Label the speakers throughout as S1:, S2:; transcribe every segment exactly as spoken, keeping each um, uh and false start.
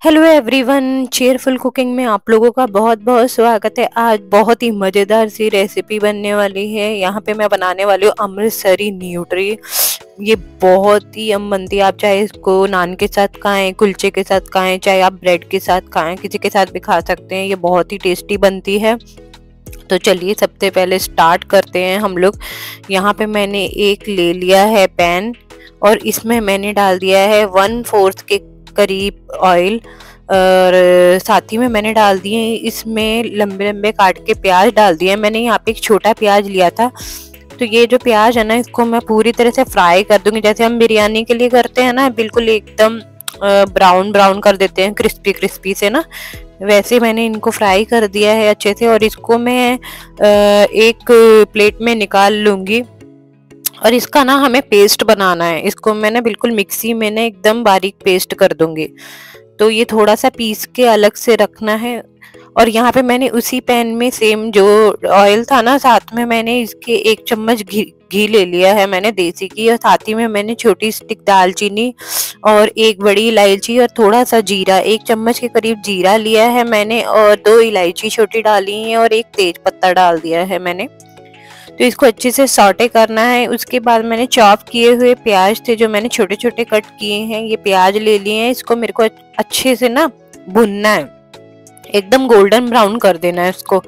S1: Hello everyone, cheerful cooking में आप लोगों का बहुत बहुत स्वागत है। आज बहुत ही मज़ेदार सी रेसिपी बनने वाली है। यहाँ पे मैं बनाने वाली हूँ अमृतसरी न्यूट्री। ये बहुत ही यम बनती है। आप चाहे इसको नान के साथ खाएं, कुलचे के साथ खाएं, चाहे आप ब्रेड के साथ खाएं, किसी के साथ भी खा सकते हैं। ये बहुत ही टेस्टी बनती है। तो चलिए सबसे पहले स्टार्ट करते हैं हम लोग। यहाँ पे मैंने एक ले लिया है पैन और इसमें मैंने डाल दिया है वन फोर्थ के करीब ऑयल और साथ ही में मैंने डाल दिए इसमें लंबे लंबे काट के प्याज डाल दिए। मैंने यहाँ पे एक छोटा प्याज लिया था। तो ये जो प्याज है ना, इसको मैं पूरी तरह से फ्राई कर दूंगी, जैसे हम बिरयानी के लिए करते हैं ना, बिल्कुल एकदम ब्राउन ब्राउन कर देते हैं, क्रिस्पी क्रिस्पी से ना, वैसे मैंने इनको फ्राई कर दिया है अच्छे से। और इसको मैं एक प्लेट में निकाल लूंगी। और इसका ना हमें पेस्ट बनाना है। इसको मैंने बिल्कुल मिक्सी में ना एकदम बारीक पेस्ट कर दूंगी। तो ये थोड़ा सा पीस के अलग से रखना है। और यहाँ पे मैंने उसी पैन में सेम जो ऑयल था ना, साथ में मैंने इसके एक चम्मच घी घी ले लिया है मैंने देसी घी। और साथ ही में मैंने छोटी स्टिक दालचीनी और एक बड़ी इलायची और थोड़ा सा जीरा, एक चम्मच के करीब जीरा लिया है मैंने, और दो इलायची छोटी डाली है और एक तेज पत्ता डाल दिया है मैंने। तो इसको अच्छे से सॉटे करना है। उसके बाद मैंने चॉप किए हुए प्याज थे जो मैंने छोटे छोटे कट किए हैं, ये प्याज ले लिए हैं। इसको मेरे को अच्छे से ना भुनना है, एकदम गोल्डन ब्राउन कर देना है इसको।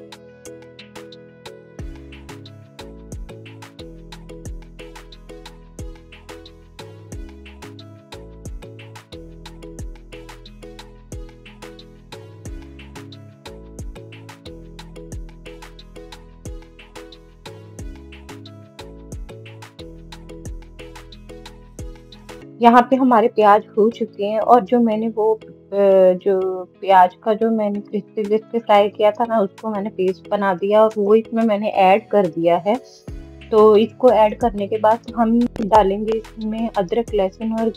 S1: यहाँ पे हमारे प्याज हो चुके हैं और जो मैंने वो जो प्याज का जो मैंने क्रिस्पी क्रिस्पी फ्राई किया था ना, उसको मैंने पेस्ट बना दिया और वो इसमें मैंने ऐड कर दिया है। तो इसको ऐड करने के बाद हम डालेंगे इसमें अदरक लहसुन और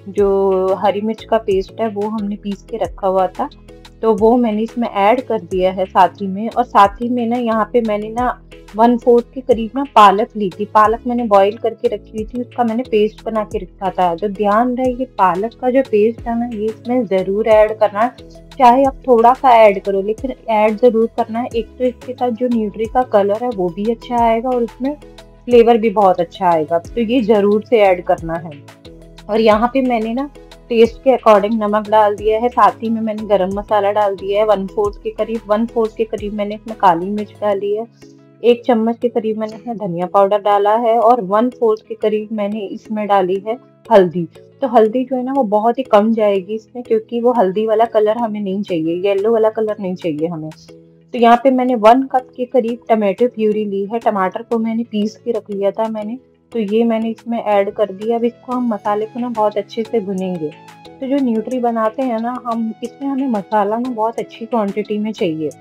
S1: जो हरी मिर्च का पेस्ट है वो हमने पीस के रखा हुआ था, तो वो मैंने इसमें ऐड कर दिया है साथ ही में। और साथ ही में ना यहाँ पे मैंने ना वन फोर्थ के करीब ना पालक ली थी। पालक मैंने बॉईल करके रखी हुई थी, उसका मैंने पेस्ट बना के रखा था। जो ध्यान रहे, ये पालक का जो पेस्ट है ना, ये इसमें जरूर ऐड करना है। चाहे आप थोड़ा सा ऐड करो, लेकिन ऐड जरूर करना है। एक तो इसके साथ जो न्यूट्री का कलर है वो भी अच्छा आएगा और उसमें फ्लेवर भी बहुत अच्छा आएगा, तो ये जरूर से ऐड करना है। और यहाँ पे मैंने ना टेस्ट के अकॉर्डिंग नमक डाल दिया है, साथ ही में मैंने गरम मसाला डाल दिया है वन फोर्थ के करीब। वन फोर्थ के करीब मैंने इसमें काली मिर्च डाली है, एक चम्मच के करीब मैंने इसमें धनिया पाउडर डाला है और वन फोर्थ के करीब मैंने इसमें डाली है हल्दी। तो हल्दी जो है ना वो बहुत ही कम जाएगी इसमें, क्योंकि वो हल्दी वाला कलर हमें नहीं चाहिए, येलो वाला कलर नहीं चाहिए हमें। तो यहाँ पे मैंने वन कप के करीब टमाटो प्यूरी ली है। टमाटर को मैंने पीस के रख लिया था मैंने, तो ये मैंने इसमें ऐड कर दिया। अब इसको हम मसाले को ना बहुत अच्छे से भुनेंगे। तो जो न्यूट्री बनाते हैं ना हम, इसमें हमें मसाला ना बहुत अच्छी क्वांटिटी में चाहिए।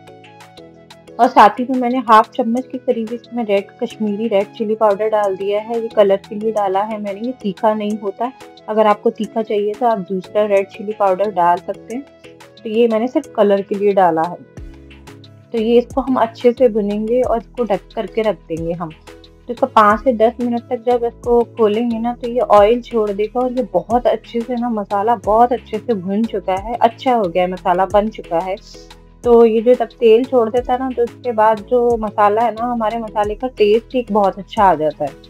S1: और साथ ही में मैंने हाफ चम्मच के करीब इसमें red Kashmiri red chilli powder डाल दिया है। ये कलर के लिए डाला है मैंने, ये तीखा नहीं होता। अगर आपको तीखा चाहिए तो आप दूसरा रेड चिली पाउडर डाल सकते हैं, तो ये मैंने सिर्फ कलर के लिए डाला है। तो ये इसको हम अच्छे से भुनेंगे और इसको ढक करके रख देंगे हम। तो इसको पाँच से दस मिनट तक जब इसको खोलेंगे ना, तो ये ऑयल छोड़ देगा और ये बहुत अच्छे से ना मसाला बहुत अच्छे से भुन चुका है, अच्छा हो गया है, मसाला बन चुका है। तो ये जो जब तेल छोड़ देता है ना, तो उसके बाद जो मसाला है ना, हमारे मसाले का टेस्ट एक बहुत अच्छा आ जाता है।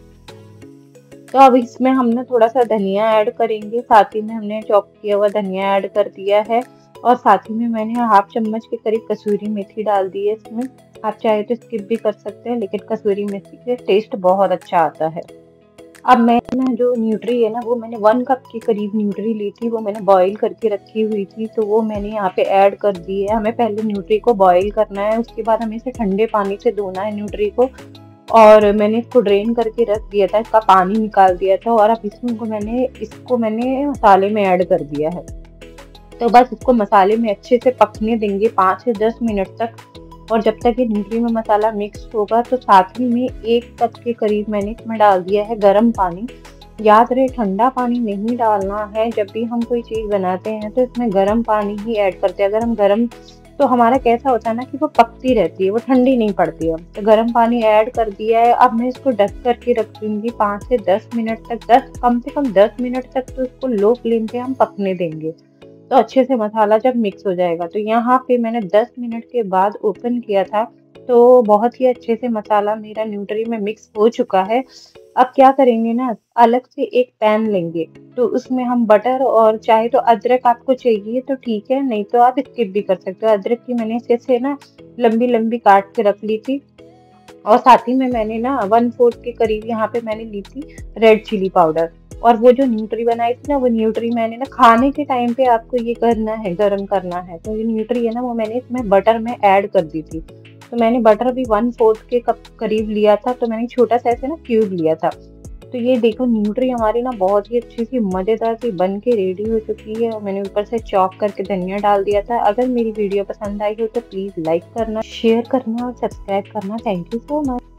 S1: तो अब इसमें हम ना थोड़ा सा धनिया ऐड करेंगे, साथ ही में हमने चॉप किया हुआ धनिया ऐड कर दिया है। और साथ ही में मैंने हाफ चम्मच के करीब कसूरी मेथी डाल दी है इसमें। आप चाहे तो स्किप भी कर सकते हैं, लेकिन कसूरी मेथी से टेस्ट बहुत अच्छा आता है। अब मैं ना जो न्यूट्री है ना, वो मैंने वन कप के करीब न्यूट्री ली थी, वो मैंने बॉईल करके रखी हुई थी, तो वो मैंने यहाँ पे ऐड कर दी है। हमें पहले न्यूट्री को बॉईल करना है, उसके बाद हमें इसे ठंडे पानी से धोना है न्यूट्री को। और मैंने इसको ड्रेन करके रख दिया था, इसका पानी निकाल दिया था। और अब इसमें को मैंने इसको मैंने मसाले में ऐड कर दिया है। तो बस इसको मसाले में अच्छे से पकने देंगे पाँच से दस मिनट तक। और जब तक ये न्यूट्री में मसाला मिक्स होगा, तो साथ ही में एक कप के करीब मैंने इसमें डाल दिया है गर्म पानी। याद रहे, ठंडा पानी नहीं डालना है। जब भी हम कोई चीज़ बनाते हैं तो इसमें गर्म पानी ही ऐड करते हैं। अगर हम गर्म, तो हमारा कैसा होता है ना कि वो पकती रहती है, वो ठंडी नहीं पड़ती है। तो गर्म पानी ऐड कर दिया है। अब मैं इसको ढक करके रख दूंगी पाँच से दस मिनट तक। दस कम से कम दस मिनट तक तो इसको लो फ्लेम पे हम पकने देंगे। तो अच्छे से मसाला जब मिक्स हो जाएगा। तो यहाँ पे मैंने दस मिनट के बाद ओपन किया था, तो बहुत ही अच्छे से मसाला मेरा न्यूट्री में मिक्स हो चुका है। अब क्या करेंगे ना, अलग से एक पैन लेंगे, तो उसमें हम बटर और चाहे तो अदरक आपको चाहिए तो ठीक है, नहीं तो आप स्किप भी कर सकते हो। अदरक की मैंने कैसे ना लंबी-लंबी काट के रख ली थी, और साथ ही में मैंने ना वन फोर्थ के करीब यहाँ पे मैंने ली थी रेड चिली पाउडर। और वो जो न्यूट्री बनाई थी ना, वो न्यूट्री मैंने ना खाने के टाइम पे आपको ये करना है, गरम करना है। तो ये न्यूट्री है ना, वो मैंने इसमें बटर में ऐड कर दी थी। तो मैंने बटर भी वन फोर्थ के कप करीब लिया था, तो मैंने छोटा सा ऐसे ना क्यूब लिया था। तो ये देखो न्यूट्री हमारी ना बहुत ही अच्छी सी मज़ेदार सी बन के रेडी हो चुकी है, और मैंने ऊपर से चॉप करके धनिया डाल दिया था। अगर मेरी वीडियो पसंद आई हो तो प्लीज़ लाइक करना, शेयर करना और सब्सक्राइब करना। Thank you so much.